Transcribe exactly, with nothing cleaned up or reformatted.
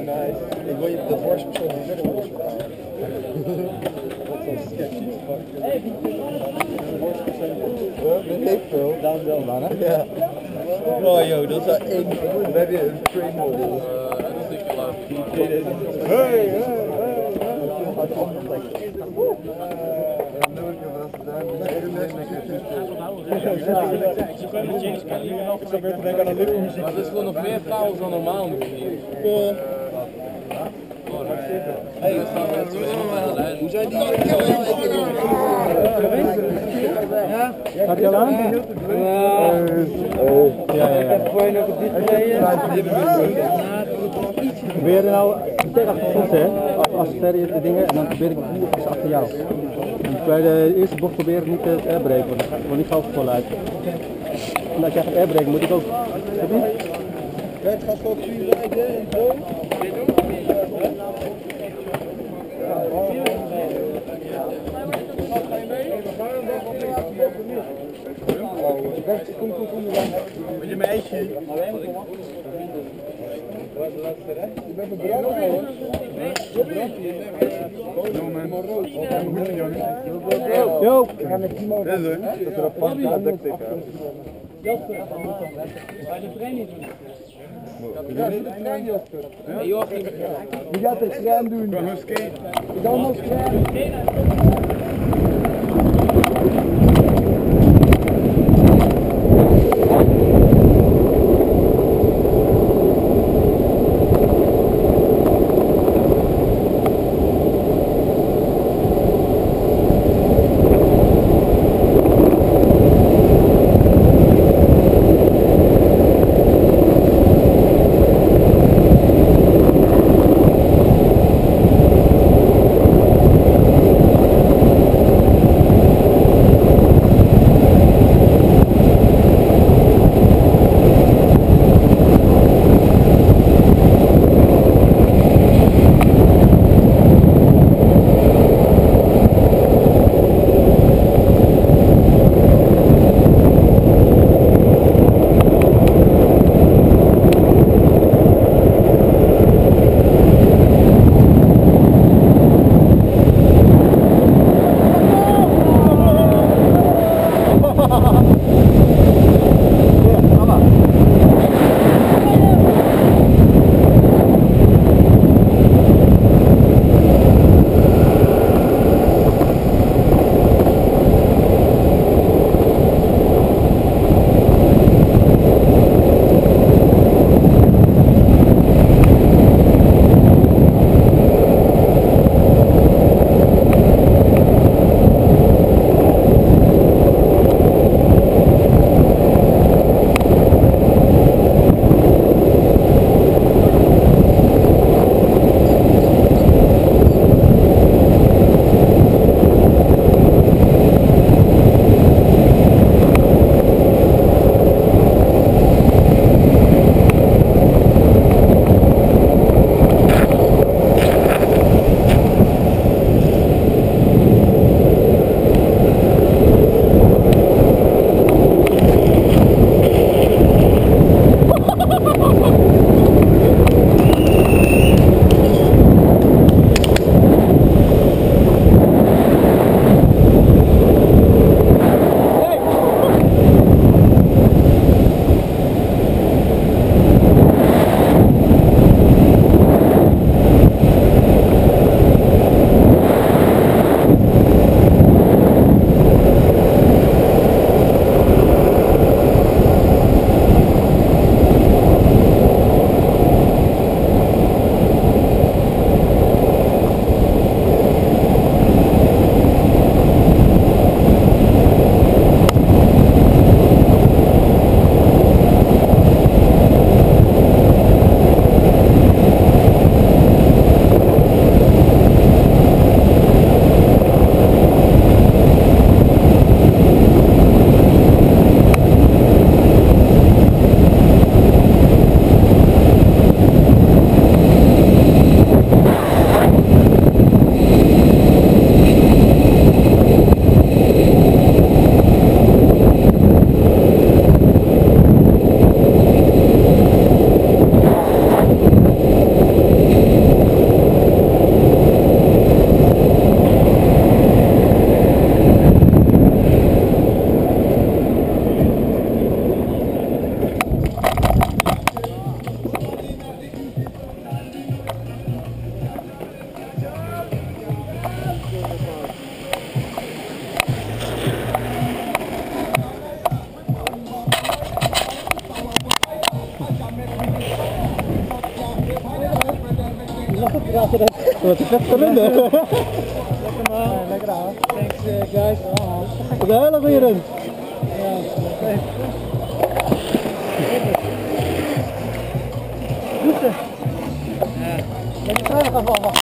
nice. Ik wil je de voorste persoon die verder moet spelen. Dat is een sketchy. De voorste persoon. Dat weet ik veel. Daarom wel, man, hè? Ja. Oh joh, dat is wel één. We hebben een train model. Hey, hey, hey. Maar het is gewoon nog meer chaos dan normaal nu. Hoe zijn die? Gaat je al aan? Ja. Ja, ja. Ik heb gewoon nog op dit gereden. Probeer er nou meteen achter ons, hè? Als je de dingen en dan probeer ik nu achter jou. En bij de eerste bocht probeer ik niet te airbreken, want ik word niet gauw vol uit. En als jij gaat airbreken moet ik ook. Heb je? Het gaat zo vier rijden en zo. Kom, kom, kom. Met je meisje. Je bent een brand, hoor. Yo! We gaan met Timo. Dat is er op plank aan dek tegen. Bij de training doen. Ja, de trein, Jasper. Wie gaat de trein doen? We gaan skaten. We gaan nog skaten. Wat is dat te runnen? Lekker man. Lekker aan. Thanks uh, guys. Wat een hele goede run. Ja, oké. Doe ze. Ja. Lekker gaan we